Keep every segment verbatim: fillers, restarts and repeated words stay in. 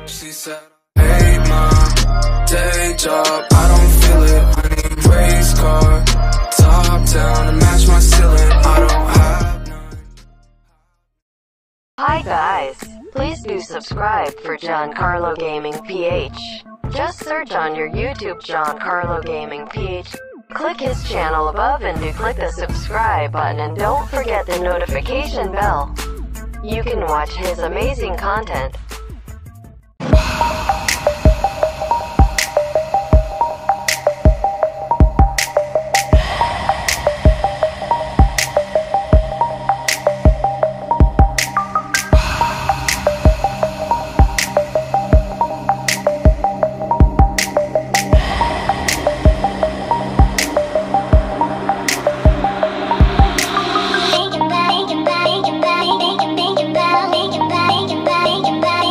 She said, hey my day job, I don't feel it. I need race car, top down to match my ceiling. I don't have none. Hi guys, please do subscribe for Giancarlo Gaming P H. Just search on your YouTube Giancarlo Gaming P H. Click his channel above and do click the subscribe button, and don't forget the notification bell. You can watch his amazing content. Bacon, bacon, bacon, bacon, bacon, bacon, bacon, bacon, bacon, bacon, bacon.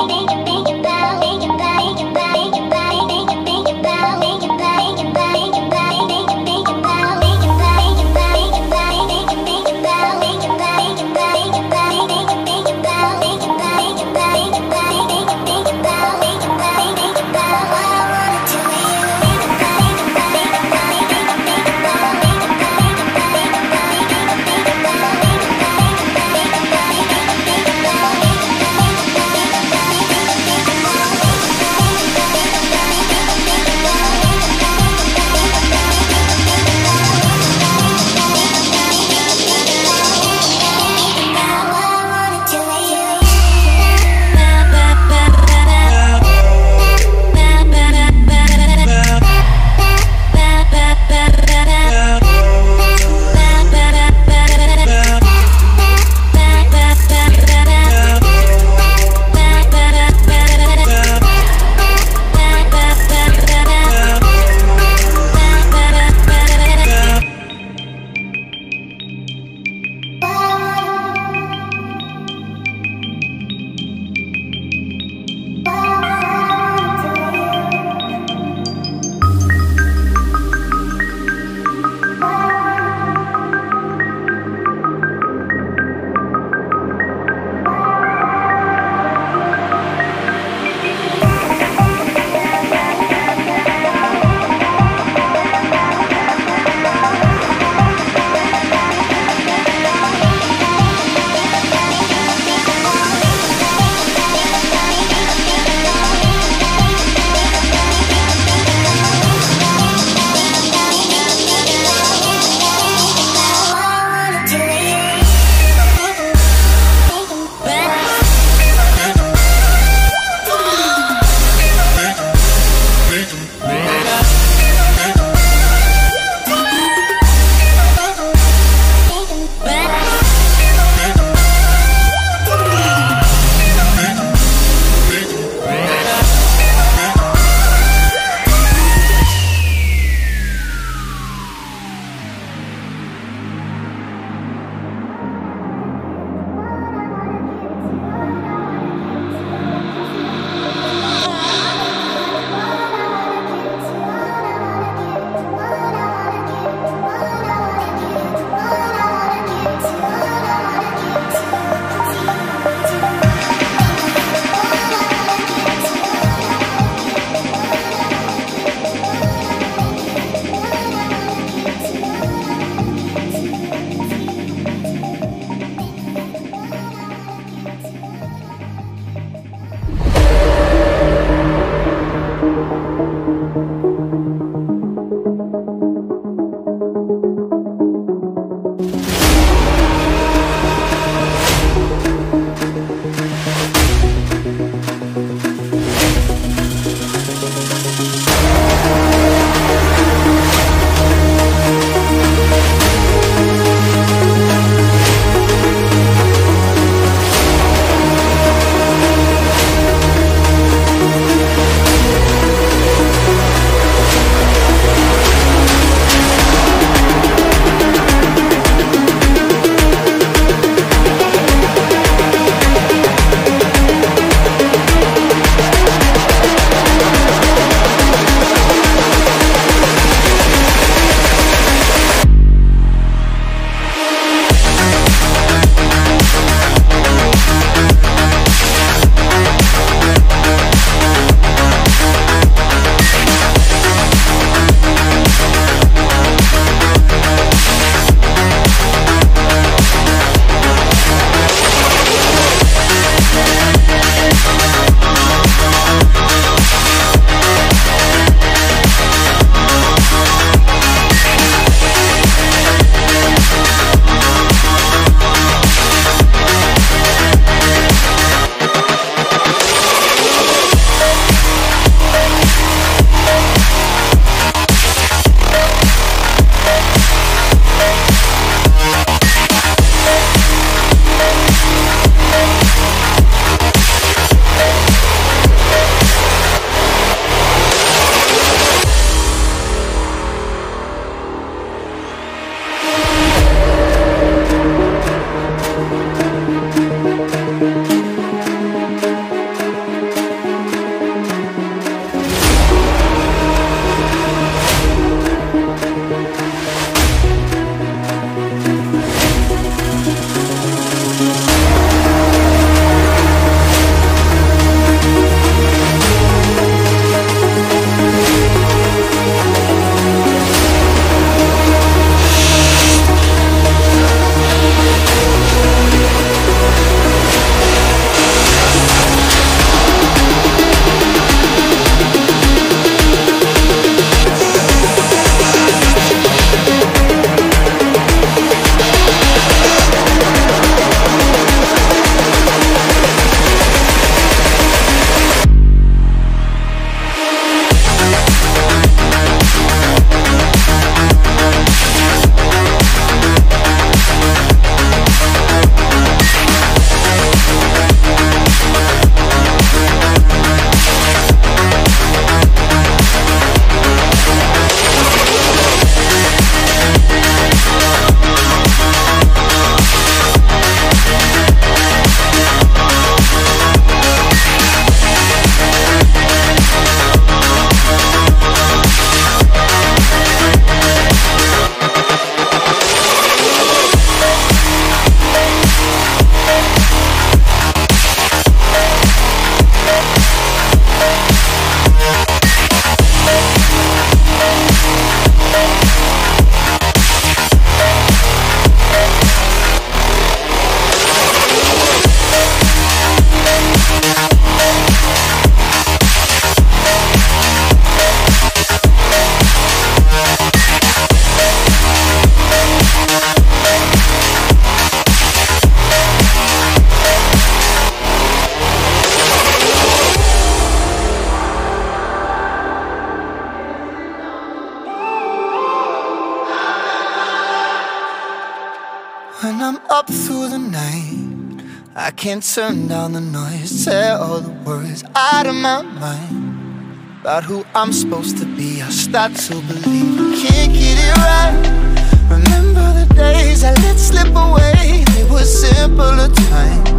through the night. I can't turn down the noise, tear all the words out of my mind about who I'm supposed to be. I start to believe I can't get it right. Remember the days I let slip away, they were simpler times.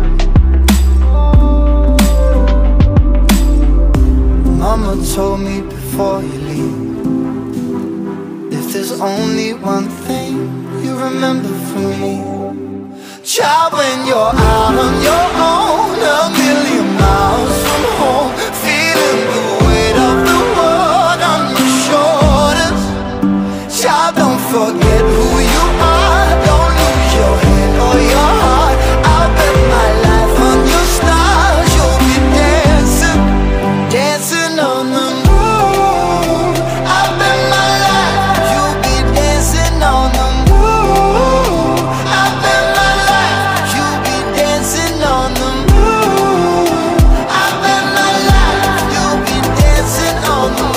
Mama told me before you leave, if there's only one thing you remember from me, child, when you're out on your own, a million miles from home, feeling the weight of the world on your shoulders, child, don't forget who you are, don't lose your head or your heart. I'll bet my life on your stars, you'll be dancing, dancing on the moon. I'll bet my life you'll be dancing on the moon. I'll bet my life you'll be dancing on the moon. I'll bet my life you'll be dancing on the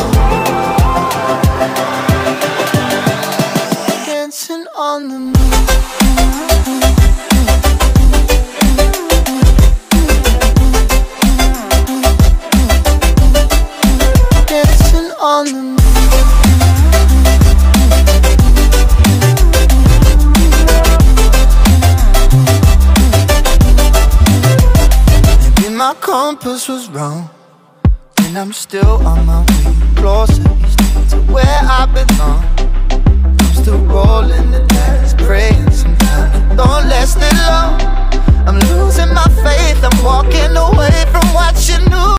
moon. Dancing on the moon. Dancing on the moon. Maybe my compass was wrong, and I'm still on my way closer each day to where I belong. I'm still rolling the dice, praying sometimes it don't last it long. I'm losing my faith, I'm walking away from what you knew.